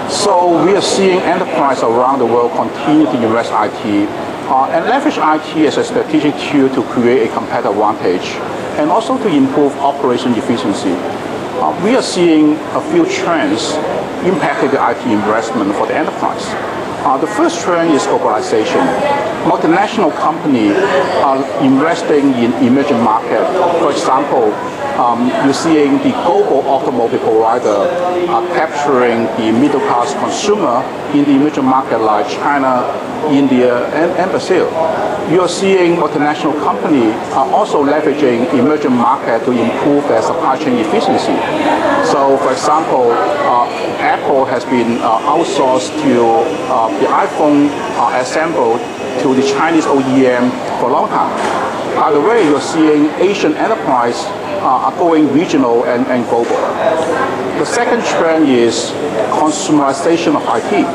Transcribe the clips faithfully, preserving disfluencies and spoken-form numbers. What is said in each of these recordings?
So we are seeing enterprise around the world continue to invest I T uh, and leverage I T as a strategic tool to create a competitive advantage and also to improve operation efficiency. Uh, we are seeing a few trends impacting the I T investment for the enterprise. Uh, the first trend is globalization. Multinational companies are investing in emerging markets. For example, um, you're seeing the global automobile provider uh, capturing the middle class consumer in the emerging market like China, India, and, and Brazil. You're seeing multinational companies are also leveraging emerging market to improve their supply chain efficiency. So, for example, uh, Apple has been uh, outsourced to uh, the iPhone uh, assembled to the Chinese O E M for a long time. By the way, you're seeing Asian enterprise uh, are going regional and, and global. The second trend is consumerization of I T.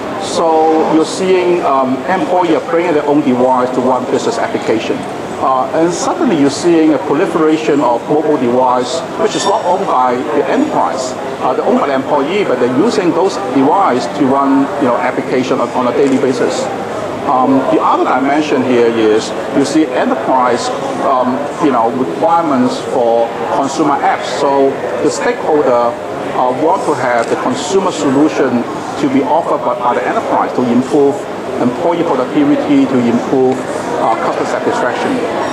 So you're seeing um, employees bringing their own device to run business application. Uh, and suddenly you're seeing a proliferation of mobile device, which is not owned by the enterprise. Uh, they're owned by the employee, but they're using those devices to run, you know, application on, on a daily basis. Um, the other dimension here is you see enterprise, um, you know, requirements for consumer apps. So the stakeholder uh, want to have the consumer solution to be offered by, by the enterprise to improve employee productivity, to improve uh, customer satisfaction.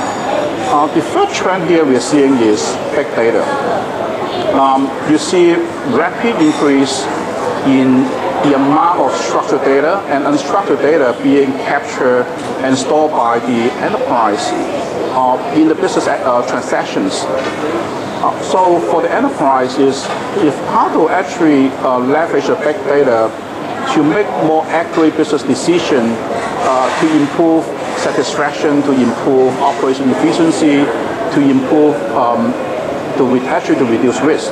Uh, the third trend here we're seeing is big data. Um, you see rapid increase in the amount of structured data and unstructured data being captured and stored by the enterprise uh, in the business uh, transactions. Uh, so for the enterprise is, is how to actually uh, leverage the big data to make more accurate business decisions, uh, to improve satisfaction, to improve operation efficiency, to improve, um, to re actually to reduce risk.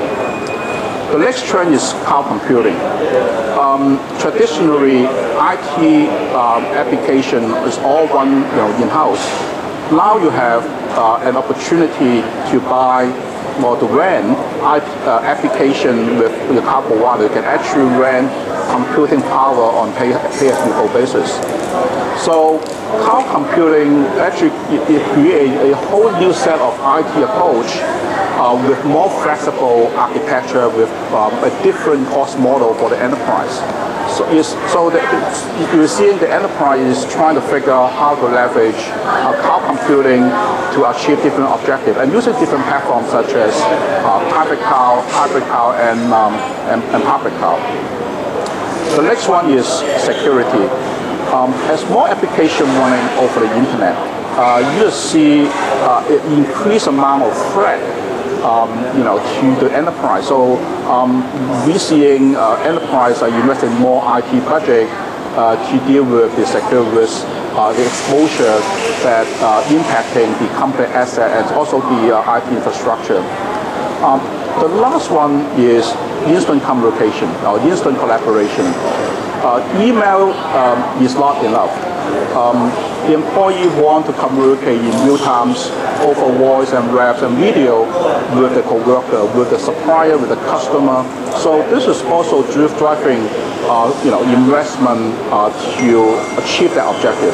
The next trend is cloud computing. Um, traditionally, I T um, application is all run, you know, in-house. Now you have uh, an opportunity to buy or to rent uh, application with the cloud provider. You can actually rent computing power on pay, pay as you go basis. So cloud computing actually it, it creates a whole new set of I T approach uh, with more flexible architecture, with um, a different cost model for the enterprise. So, it's, so the, you're seeing the enterprise is trying to figure out how to leverage uh, cloud computing to achieve different objectives and using different platforms such as uh, private cloud, hybrid cloud, and, um, and, and public cloud. The next one is security. Um, as more application running over the internet, uh, you see uh, an increased amount of threat, um, you know, to the enterprise. So um, we're seeing uh, enterprise are investing more I T budget uh, to deal with the security risk, uh, the exposure that uh, impacting the company asset and also the uh, I T infrastructure. Um, the last one is instant communication or instant collaboration. Uh, email um, is not enough. Um, the employee want to communicate in real times over voice and webs and video with the coworker, with the supplier, with the customer. So this is also driving, uh, you know, investment uh, to achieve that objective.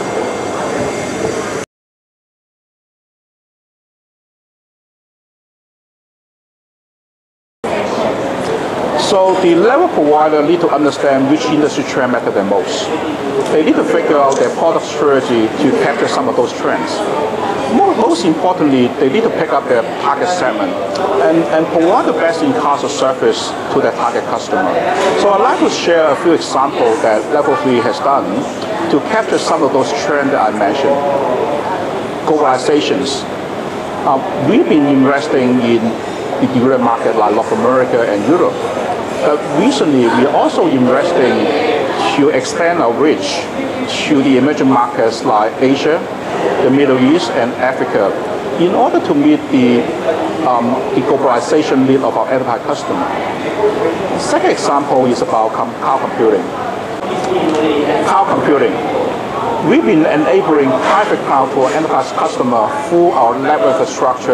So the level provider need to understand which industry trend matter the most. They need to figure out their product strategy to capture some of those trends. More, most importantly, they need to pick up their target segment and, and provide the best-in-class of service to their target customer. So I'd like to share a few examples that Level three has done to capture some of those trends that I mentioned. Globalizations. Uh, we've been investing in the developed market like North America and Europe. But recently, we're also investing to expand our reach to the emerging markets like Asia, the Middle East, and Africa in order to meet the, um, the globalization need of our enterprise customer. The second example is about com cloud computing. Cloud computing. We've been enabling private cloud to our enterprise customer through our network infrastructure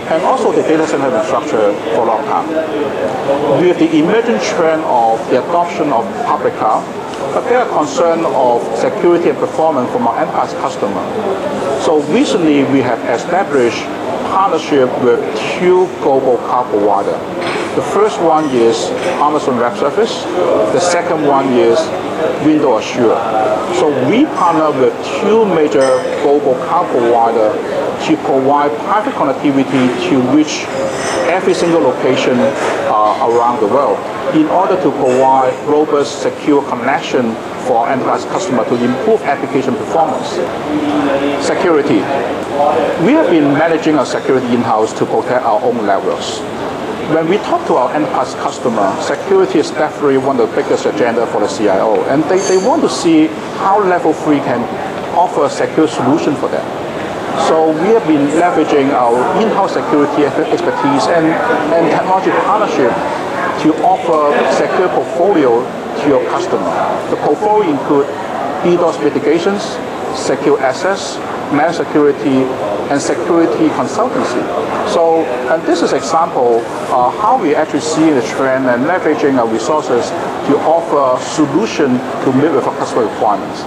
and also the data center infrastructure for a long time. With the emerging trend of the adoption of public cloud, but there are concern of security and performance from our enterprise customer. So recently we have established partnership with two global cloud providers. The first one is Amazon Web Services. The second one is Windows Azure. So we partner with two major global cloud providers to provide private connectivity to reach every single location uh, around the world in order to provide robust, secure connection for enterprise customer to improve application performance. Security. We have been managing our security in-house to protect our own networks. When we talk to our enterprise customer, security is definitely one of the biggest agenda for the C I O, and they, they want to see how Level three can offer a secure solution for them. So we have been leveraging our in-house security expertise and, and technology partnership to offer secure portfolio to your customer. The portfolio include DDoS mitigations, secure access, managed security, and security consultancy. So, and this is example uh, how we actually see the trend and leveraging our resources to offer solution to meet with our customer requirements.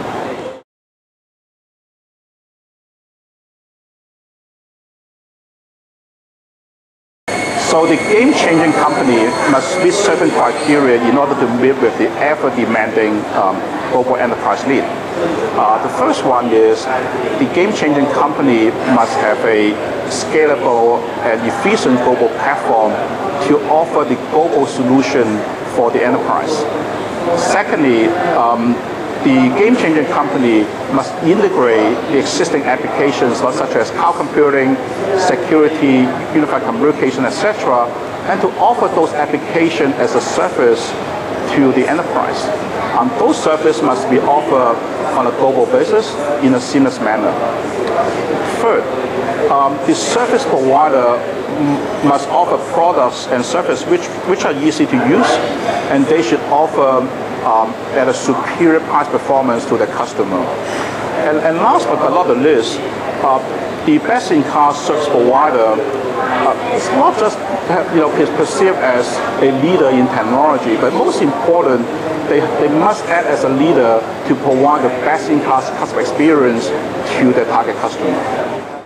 So the game-changing company must meet certain criteria in order to meet with the ever-demanding um, global enterprise need. Uh, the first one is the game-changing company must have a scalable and efficient global platform to offer the global solution for the enterprise. Secondly, um, the game-changing company must integrate the existing applications such as cloud computing, security, unified communication, et cetera, and to offer those applications as a service to the enterprise. Um, those services must be offered on a global basis in a seamless manner. Third, um, the service provider must offer products and services which, which are easy to use, and they should offer um, at a superior price performance to the customer. And, and last but not the least, uh, the best-in-class service provider uh, is not just you know perceived as a leader in technology, but most important, they, they must act as a leader to provide the best-in-class customer experience to their target customer.